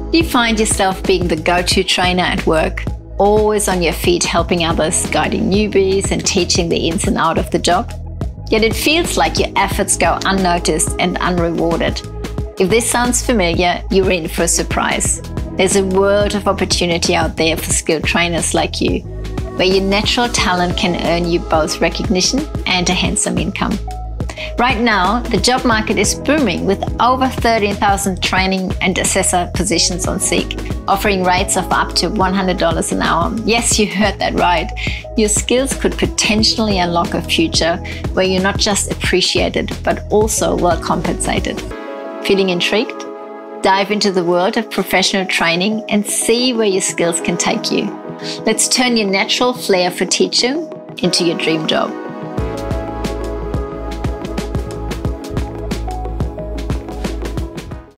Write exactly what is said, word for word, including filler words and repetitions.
Do you find yourself being the go-to trainer at work, always on your feet helping others, guiding newbies and teaching the ins and outs of the job? Yet it feels like your efforts go unnoticed and unrewarded. If this sounds familiar, you're in for a surprise. There's a world of opportunity out there for skilled trainers like you, where your natural talent can earn you both recognition and a handsome income. Right now, the job market is booming with over thirteen thousand training and assessor positions on Seek, offering rates of up to one hundred dollars an hour. Yes, you heard that right. Your skills could potentially unlock a future where you're not just appreciated, but also well compensated. Feeling intrigued? Dive into the world of professional training and see where your skills can take you. Let's turn your natural flair for teaching into your dream job.